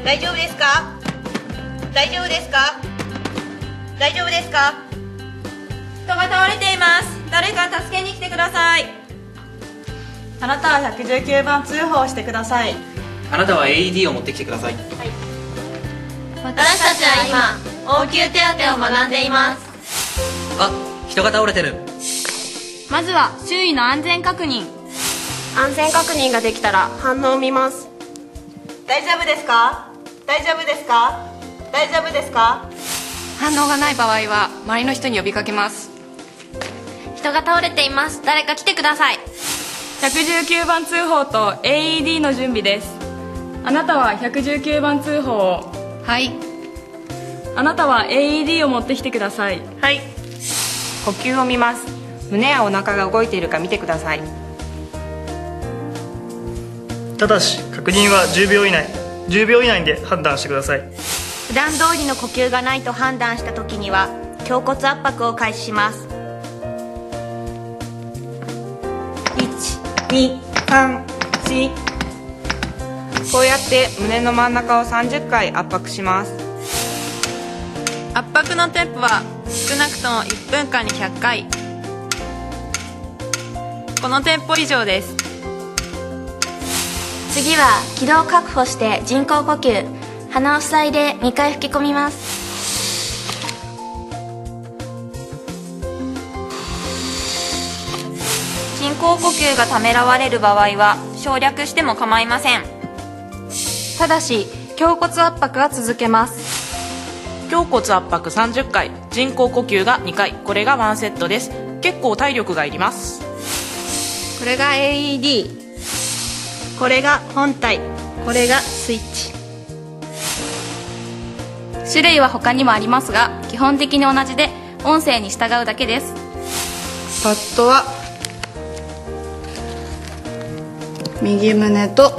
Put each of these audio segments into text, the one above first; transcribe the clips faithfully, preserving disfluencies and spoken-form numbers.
大丈夫ですか？大丈夫ですか？大丈夫ですか？ 人が倒れています。誰か助けに来てください。 あなたはひゃくじゅうきゅうばん通報してください。 あなたは エーイーディー を持ってきてください。はい、 私たちは今応急手当を学んでいます。 あ、人が倒れてる。 まずは周囲の安全確認。 安全確認ができたら反応を見ます。 大丈夫ですか？大丈夫ですか？大丈夫ですか？ 反応がない場合は周りの人に呼びかけます。 人が倒れています。誰か来てください。 ひゃくじゅうきゅうばん通報と エーイーディー の準備です。あなたはひゃくじゅうきゅうばん通報を。 はい。 あなたは エーイーディー を持ってきてください。 はい。呼吸を見ます。胸やお腹が動いているか見てください。 ただし確認はじゅうびょう以内じゅうびょう以内で判断してください。 普段通りの呼吸がないと判断した時には胸骨圧迫を開始します。 いち、に、さん、よん。こうやって胸の真ん中をさんじゅっかい圧迫します。 圧迫のテンポは少なくともいっぷんかんにひゃっかい。このテンポ以上です。 次は気道を確保して人工呼吸。鼻を塞いでにかい吹き込みます。人工呼吸がためらわれる場合は省略しても構いません。 ただし胸骨圧迫は続けます。 胸骨圧迫さんじゅっかい、人工呼吸がにかい、これがワンセットです。結構体力がいります。 これが エーイーディー、 これが本体、これがスイッチ。 種類は他にもありますが基本的に同じで音声に従うだけです。 パッドは右胸と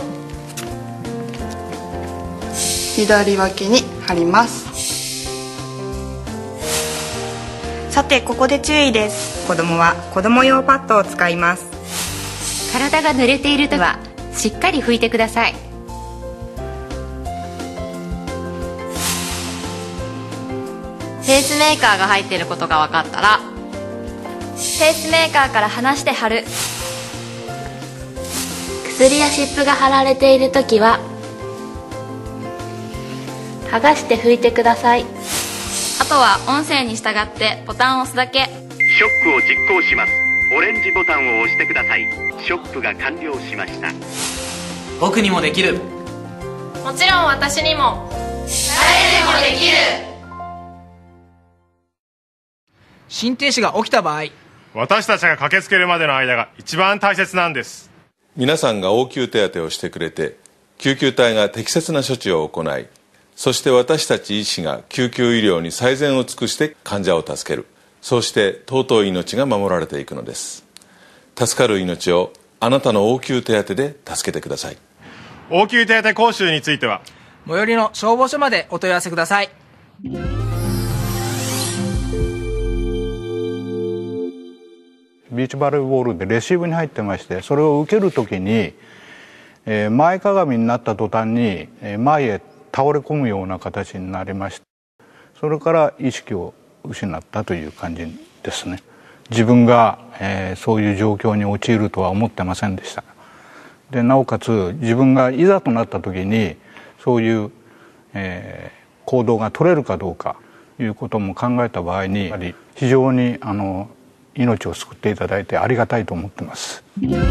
左脇に貼ります。 さてここで注意です。子供は子供用パッドを使います。 体が濡れているときはしっかり拭いてください。 ペースメーカーが入っていることが分かったらペースメーカーから離して貼る。薬や湿布が貼られているときは剥がして拭いてください。 あとは音声に従ってボタンを押すだけ。 ショックを実行します。オレンジボタンを押してください。ショックが完了しました。 僕にもできる。 もちろん私にも。誰でもできる。 心停止が起きた場合、 私たちが駆けつけるまでの間が一番大切なんです。 皆さんが応急手当てをしてくれて、救急隊が適切な処置を行い、そして私たち医師が救急医療に最善を尽くして患者を助ける。そうして尊い命が守られていくのです。助かる命をあなたの応急手当で助けてください。 応急手当講習については最寄りの消防署までお問い合わせください。 ビーチバレーボールでレシーブに入ってまして、それを受けるときに、えー、前かがみになった途端に前へ倒れ込むような形になりました。それから意識を失ったという感じですね。自分が、えー、そういう状況に陥るとは思ってませんでした。でなおかつ自分がいざとなった時にそういう、えー、行動が取れるかどうかいうことも考えた場合に非常にあの命を救っていただいてありがたいと思ってます。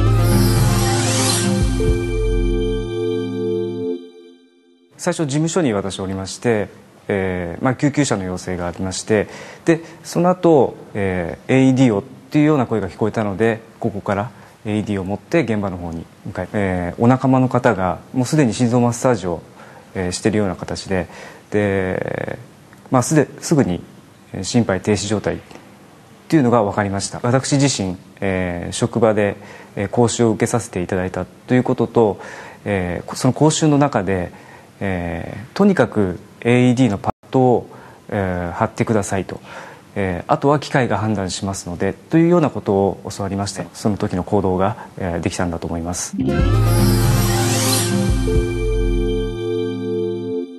最初事務所に私おりまして、えーまあ、救急車の要請がありまして、でその後、えー、エーイーディー をっていうような声が聞こえたので、ここから エーイーディー を持って現場の方に向かい、えー、お仲間の方がもうすでに心臓マッサージを、えー、しているような形で、で、まあ、すですぐに心肺停止状態っていうのが分かりました。私自身、えー、職場で、えー、講習を受けさせていただいたということと、えー、その講習の中で、えー、とにかく エーイーディー のパッドを、えー、貼ってくださいと、えー、あとは機械が判断しますのでというようなことを教わりまして、その時の行動が、えー、できたんだと思います。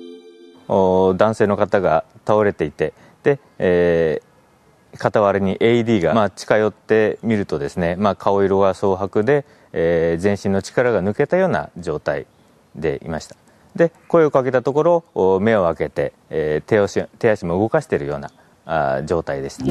男性の方が倒れていて、で、えー、傍らに エーイーディー が、まあ、近寄ってみるとですね、まあ、顔色が蒼白で、えー、全身の力が抜けたような状態でいました。で、声をかけたところ目を開けて、えー、手足、手足も動かしているようなあ状態でした。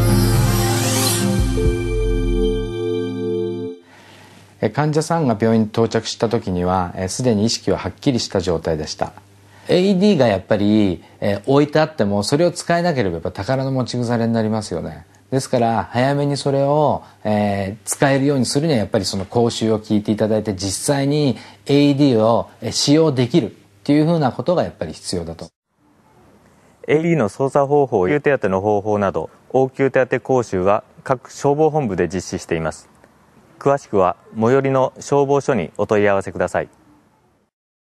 患者さんが病院に到着した時にはすでに意識ははっきりした状態でした。 エーイーディー がやっぱり、えー、置いてあってもそれを使えなければやっぱ宝の持ち腐れになりますよね。ですから早めにそれを、えー、使えるようにするにはやっぱりその講習を聞いていただいて実際に エーイーディー を使用できるっていうふうなことがやっぱり必要だと。 エーイーディー の操作方法、応急手当の方法など応急手当講習は各消防本部で実施しています。詳しくは最寄りの消防署にお問い合わせください。